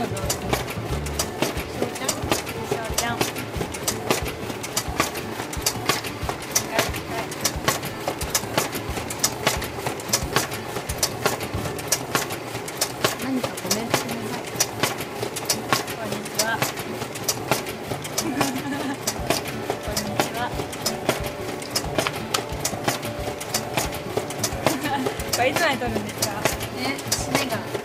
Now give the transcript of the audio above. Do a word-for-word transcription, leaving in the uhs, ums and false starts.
の上手。しょうちゃん。しょうちゃん。近い近い。 何かコメントください。 こんにちは。こんにちは。これいつまで撮るんですか？ ね、締めが。